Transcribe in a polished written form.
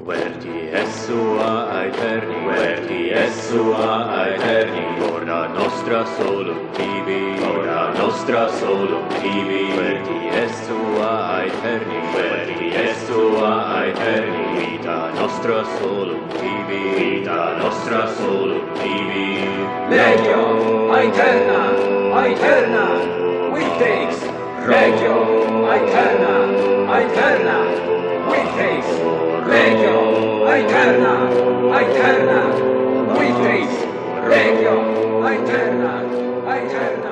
Verti e sua aeterni, verti e sua aeterni, ora nostra solo tibi, ora nostra solo tibi, verti e sua aeterni, verti e sua aeterni, vita nostra solo tibi, vita nostra solo tibi. Legio, aeterna, aeterna, weekdays. Legio, aeterna, aeterna, weekdays. Legio, aeterna, aeterna, weekdays. Legio, aeterna, aeterna.